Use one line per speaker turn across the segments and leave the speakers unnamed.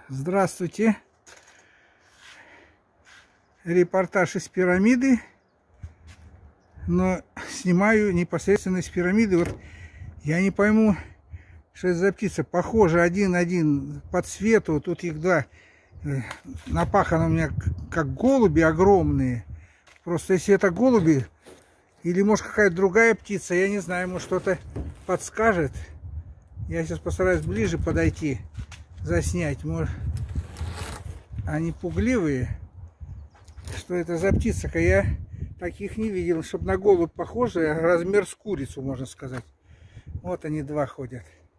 Здравствуйте. Репортаж из пирамиды. Но снимаю непосредственно из пирамиды. Вот я не пойму, что это за птица. Похоже один по цвету. Тут их два. Напахано у меня как голуби огромные. Просто если это голуби, или может какая-то другая птица, я не знаю, может что-то подскажет. Я сейчас постараюсь ближе подойти, заснять. Может, они пугливые. Что это за птица-ка? Я таких не видел, чтобы на голубь похожие, размер с курицу, можно сказать. Вот они два ходят.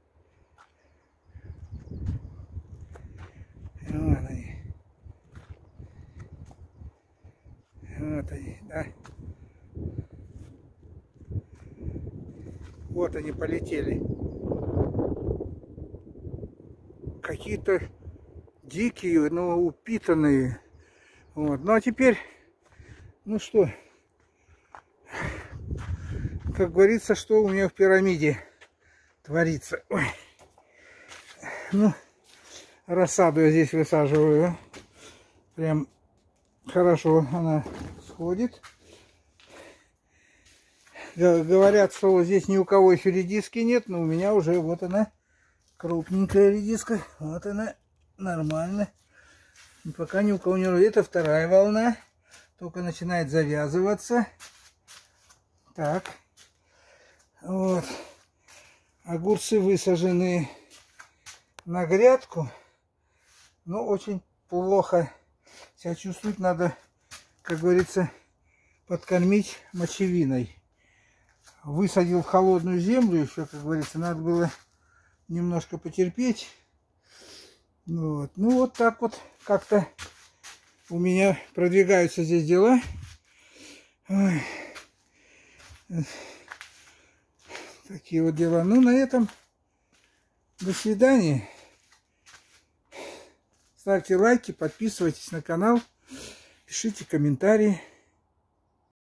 Вот они. Вот они, да. Вот они полетели. Какие-то дикие, но упитанные. Вот. Ну а теперь, ну что, как говорится, что у меня в пирамиде творится. Ой. Ну, рассаду я здесь высаживаю. Прям хорошо она сходит. Говорят, что здесь ни у кого еще редиски нет, но у меня уже вот она, крупненькая редиска. Вот она, нормально. И пока ни у кого не... Это вторая волна. Только начинает завязываться. Так. Вот. Огурцы высажены на грядку. Но очень плохо себя чувствовать. Надо, как говорится, подкормить мочевиной. Высадил в холодную землю еще, как говорится, надо было немножко потерпеть. Вот. Ну вот так вот как-то у меня продвигаются здесь дела. Ой. Такие вот дела. Ну на этом до свидания. Ставьте лайки, подписывайтесь на канал, пишите комментарии.